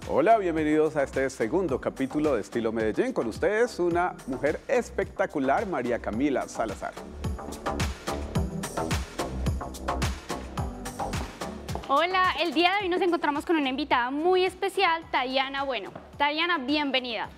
Hola, bienvenidos a este segundo capítulo de Estilo Medellín. Con ustedes una mujer espectacular, María Camila Salazar. Hola, el día de hoy nos encontramos con una invitada muy especial, Tayana Bueno. Tayana, bienvenida.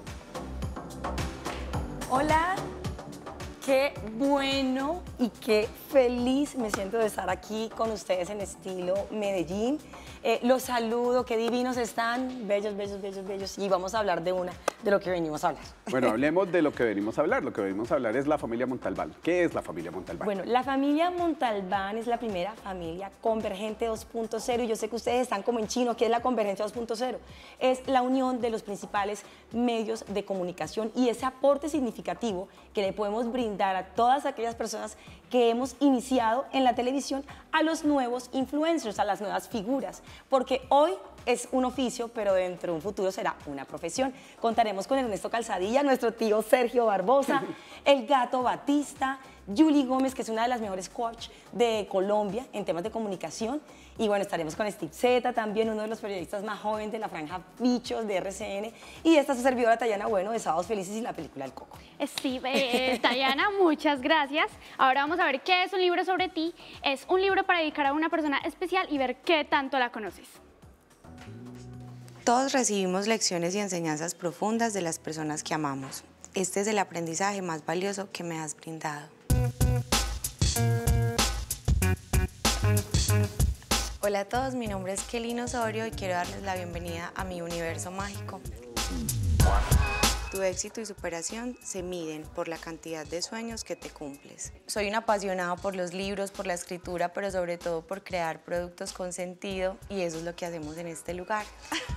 Hola, qué bueno y qué feliz me siento de estar aquí con ustedes en Estilo Medellín. Los saludo, qué divinos están, bellos, bellos, bellos, bellos. Y vamos a hablar de lo que venimos a hablar. Bueno, hablemos de lo que venimos a hablar. Lo que venimos a hablar es la familia Montalbán. ¿Qué es la familia Montalbán? Bueno, la familia Montalbán es la primera familia convergente 2.0 y yo sé que ustedes están como en chino, ¿qué es la convergencia 2.0? Es la unión de los principales medios de comunicación y ese aporte significativo que le podemos brindar a todas aquellas personas que hemos iniciado en la televisión, a los nuevos influencers, a las nuevas figuras, porque hoy es un oficio, pero dentro de un futuro será una profesión. Contaremos con Ernesto Calzadilla, nuestro tío Sergio Barbosa, el Gato Batista, Julie Gómez, que es una de las mejores coach de Colombia en temas de comunicación. Y bueno, estaremos con Steve Zeta, también uno de los periodistas más jóvenes de la franja Bichos de RCN. Y esta es su servidora Tayana Bueno de Sábados Felices y la película El Coco. Steve, Tayana, muchas gracias. Ahora vamos a ver qué es un libro sobre ti. Es un libro para dedicar a una persona especial y ver qué tanto la conoces. Todos recibimos lecciones y enseñanzas profundas de las personas que amamos. Este es el aprendizaje más valioso que me has brindado. Hola a todos, mi nombre es Kelly Osorio y quiero darles la bienvenida a mi universo mágico. Tu éxito y superación se miden por la cantidad de sueños que te cumples. Soy una apasionada por los libros, por la escritura, pero sobre todo por crear productos con sentido y eso es lo que hacemos en este lugar.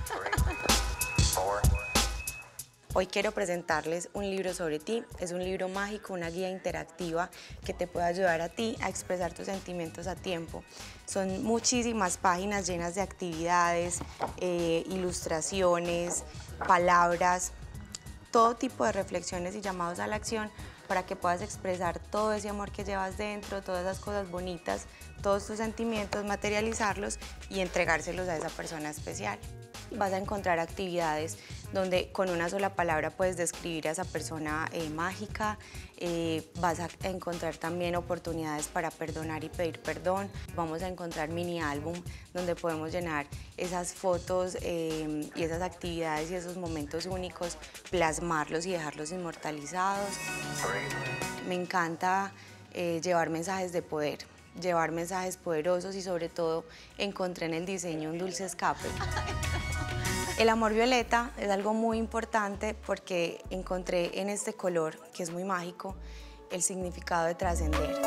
Hoy quiero presentarles un libro sobre ti. Es un libro mágico, una guía interactiva que te puede ayudar a ti a expresar tus sentimientos a tiempo. Son muchísimas páginas llenas de actividades, ilustraciones, palabras, todo tipo de reflexiones y llamados a la acción para que puedas expresar todo ese amor que llevas dentro, todas esas cosas bonitas, todos tus sentimientos, materializarlos y entregárselos a esa persona especial. Vas a encontrar actividades donde con una sola palabra puedes describir a esa persona mágica. Vas a encontrar también oportunidades para perdonar y pedir perdón. Vamos a encontrar mini álbum donde podemos llenar esas fotos y esas actividades y esos momentos únicos, plasmarlos y dejarlos inmortalizados. Me encanta llevar mensajes de poder, llevar mensajes poderosos y sobre todo encontré en el diseño un dulce escape. El amor violeta es algo muy importante porque encontré en este color, que es muy mágico, el significado de trascender.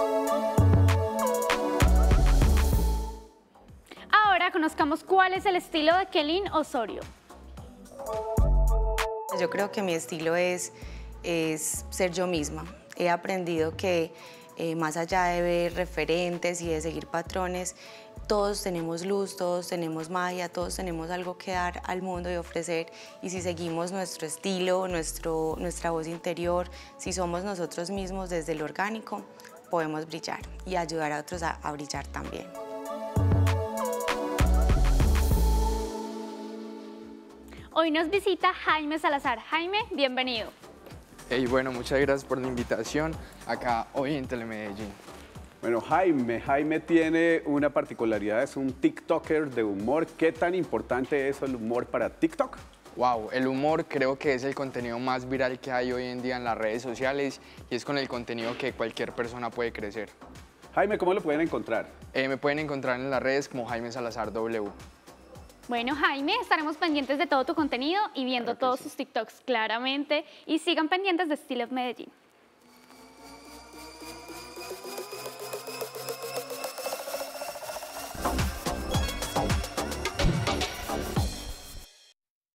Ahora conozcamos cuál es el estilo de Kelly Osorio. Yo creo que mi estilo es ser yo misma. He aprendido que más allá de ver referentes y de seguir patrones, todos tenemos luz, todos tenemos magia, todos tenemos algo que dar al mundo y ofrecer. Y si seguimos nuestro estilo, nuestra voz interior, si somos nosotros mismos desde lo orgánico, podemos brillar y ayudar a otros a brillar también. Hoy nos visita Jaime Salazar. Jaime, bienvenido. Hey, bueno, muchas gracias por la invitación acá hoy en Telemedellín. Bueno, Jaime tiene una particularidad, es un TikToker de humor. ¿Qué tan importante es el humor para TikTok? Wow, el humor creo que es el contenido más viral que hay hoy en día en las redes sociales y es con el contenido que cualquier persona puede crecer. Jaime, ¿cómo lo pueden encontrar? Me pueden encontrar en las redes como Jaime Salazar W. Bueno, Jaime, estaremos pendientes de todo tu contenido y viendo todos tus TikToks claramente. Y sigan pendientes de Estilo Medellín.